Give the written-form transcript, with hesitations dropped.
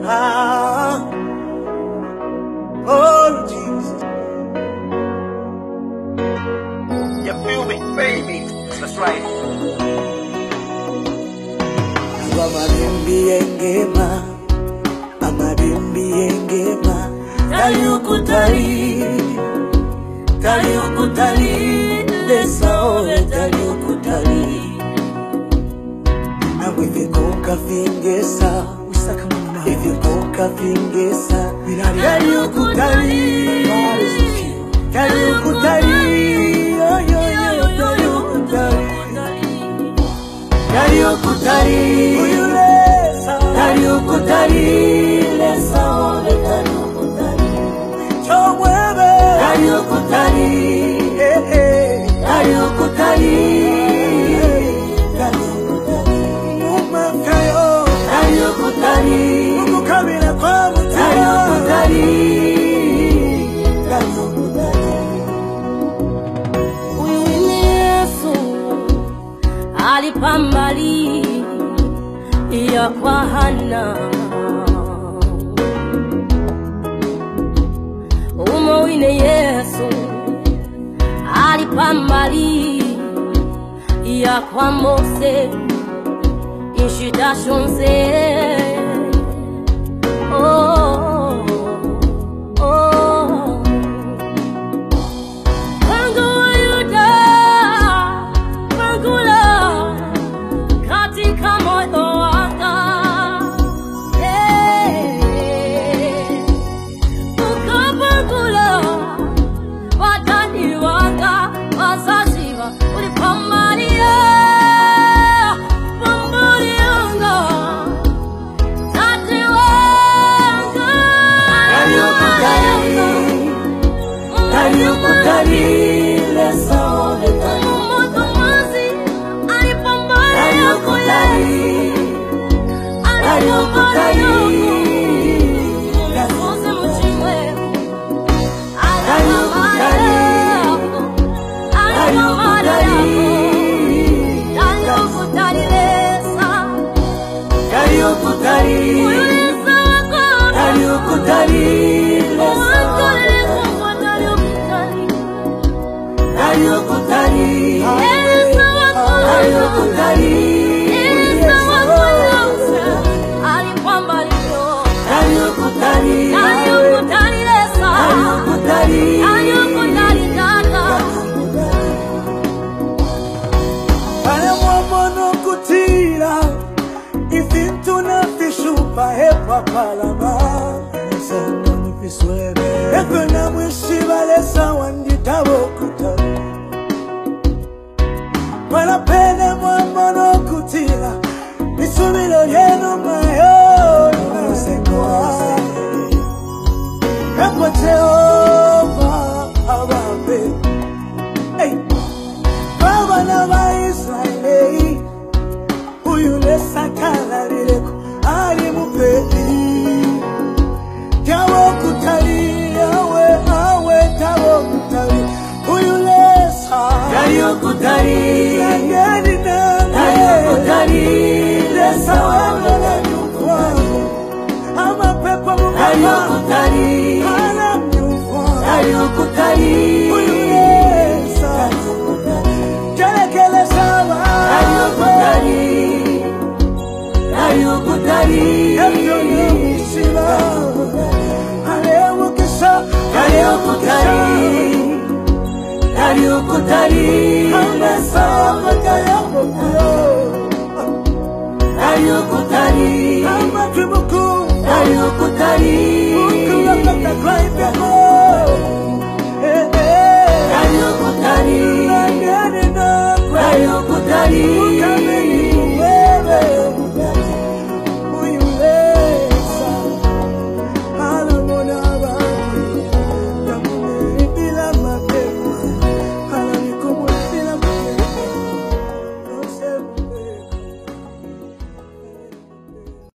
Ah, oh Jesus. You feel me, baby? That's right. Amabimbi engema, amabimbi engema. Taliukutali, taliukutali, lesaole taliukutali. Na wivikoka fingesa, wivikoka fingesa. Taliukutali, taliukutali, taliukutali, taliukutali, lesaole taliukutali. Chomwebe taliukutali, taliukutali, taliukutali. Umefeo taliukutali, umukamile kwa mutima taliukutali, taliukutali. Huyu ni Yesu alipambali ya kwa Hana. Umowine Yesu alipambali ya kwa Mose inshida shonse. Oh, oh. Mungu yuda, Mungu la katika moyo wanga. Ukapangula watani wanga wazaziwa ulipamaria pamburianga tati wanga. Taliukutali, lesaole Umutumazi alipambania taliukutali, taliukutali, Mose mchimwe taliukutali, taliukutali, lesaole taliukutali, taliukutali, palama sano piswebe ekona mwishibale sawandi tabokuta para pene mwamono kutila misumilo yeno mayo sengoa epo Jehova ababe hey baba na ba Israeli uyule sakala lileko ali mupeli tawo kutali awe tawo kutali uyulesa taliukutali yangeni na taliukutali lesa wala nyufwa ama pepo mukama taliukutali ala nyufwa taliukutali uyulesa taliukutali kelekele sawa taliukutali taliukutali taliukutali taliukutali taliukutali